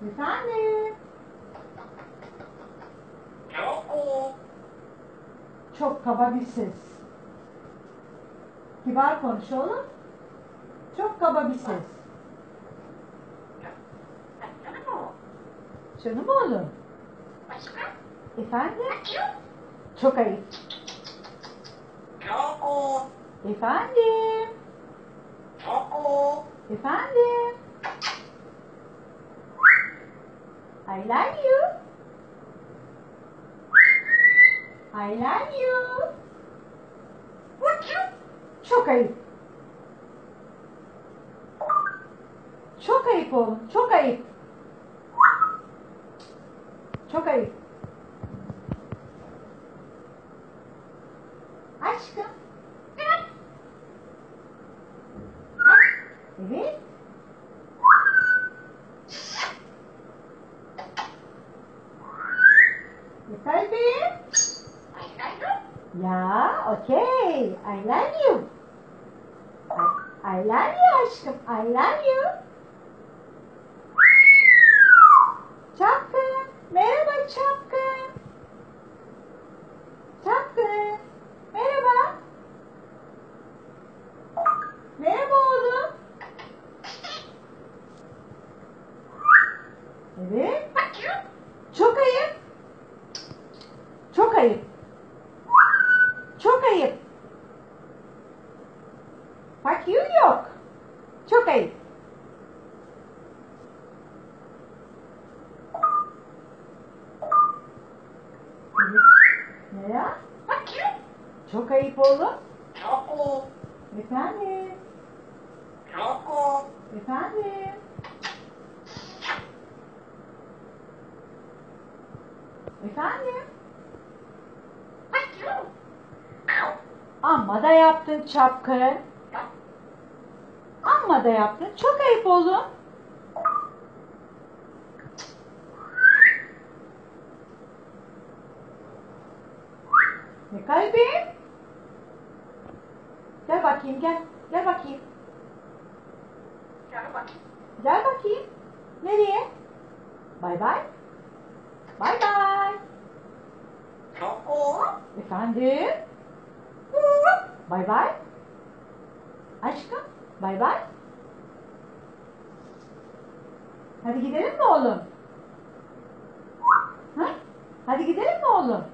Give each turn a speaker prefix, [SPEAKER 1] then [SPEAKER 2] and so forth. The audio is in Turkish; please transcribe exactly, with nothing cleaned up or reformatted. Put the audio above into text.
[SPEAKER 1] Efendim? Çok kaba bir ses. Kibar konuş oğlum. Çok kaba bir ses. Canım oğlum. Efendim? Çok ayıp. Efendim? Efendim? I love you. I love you. Çok ayıp. Çok ayıp oğlum. Çok ayıp. Çok ayıp. Aşkım. Evet. Efendim? Ya, okay. I love you. I, I love you aşkım. I love you. Çapkın. Merhaba Çapkın. Çapkın. Merhaba. Merhaba oğlum. Evet. Çok ayıp. Çok ayıp. Çok ayıp. Fuck you yok. Çok ayıp. Ne ya? Çok ayıp oğlum. Efendim? Efendim? Efendim? Amma da yaptın Çapkın. Amma da yaptın. Çok ayıp oğlum. Ne kalbim? Gel bakayım gel. Gel bakayım. Gel bakayım. Nereye? Bay bay. Bay bay. Efendim? Bay bay. Aşkım. Bay bay. Hadi gidelim mi oğlum? Ha? Hadi gidelim mi oğlum?